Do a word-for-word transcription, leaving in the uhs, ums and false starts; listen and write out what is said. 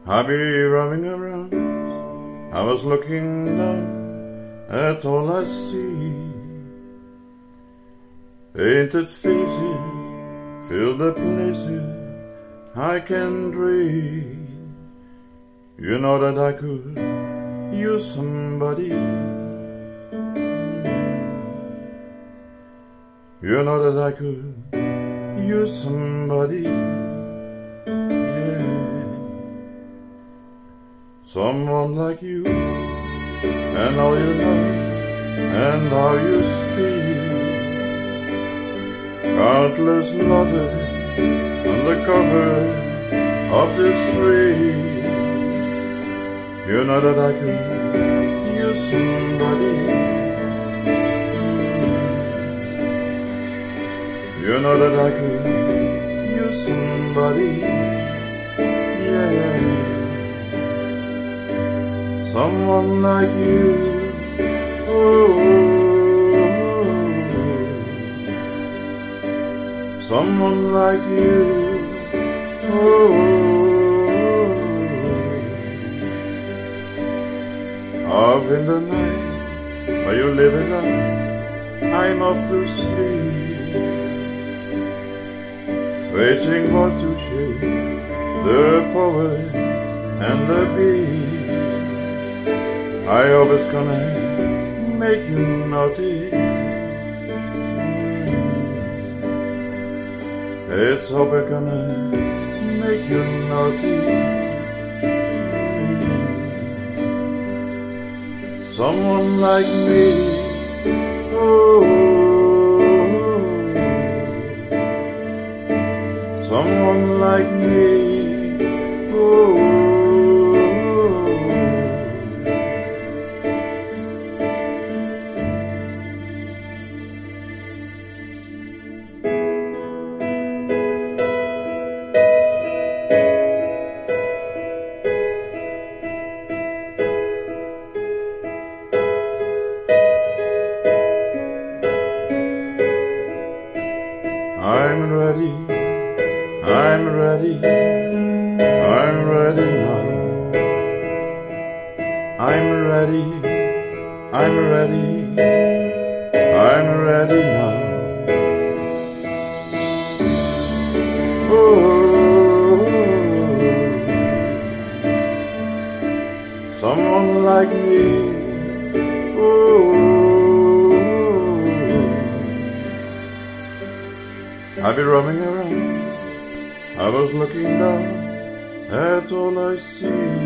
I be roaming around, I was looking down at all I see. Painted faces fill the places I can dream. You know that I could use somebody. You know that I could use somebody. Yeah. Someone like you, and how you know, and how you speak. Countless lovers on the cover of the street. You know that I could use somebody. You know that I could use somebody. Yeah. Someone like you. Oh. Someone like you. Oh. Off in the night, where you live it up, I'm off to sleep, waiting for to shake the poet and the bee. I hope it's gonna make you naughty. It's hope it's gonna make you naughty. Someone like me, oh. Someone like me, oh. I'm ready, I'm ready, I'm ready now. I'm ready, I'm ready, I'm ready now. Oh, someone like me, oh. I be roaming around, I was looking down at all I see.